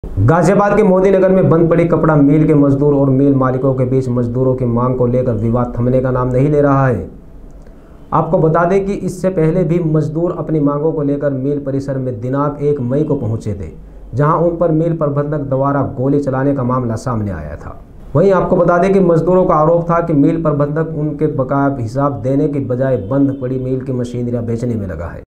गाजियाबाद के मोदी नगर में बंद पड़ी कपड़ा मिल के मजदूर और मिल मालिकों के बीच मजदूरों की मांग को लेकर विवाद थमने का नाम नहीं ले रहा है। आपको बता दें कि इससे पहले भी मजदूर अपनी मांगों को लेकर मिल परिसर में दिनांक 1 मई को पहुंचे थे, जहां उन पर मिल प्रबंधक द्वारा गोली चलाने का मामला सामने आया था। वहीं आपको बता दें कि मजदूरों का आरोप था कि मिल प्रबंधक उनके बकाया हिसाब देने की बजाय बंद पड़ी मिल की मशीनरियां बेचने में लगा है।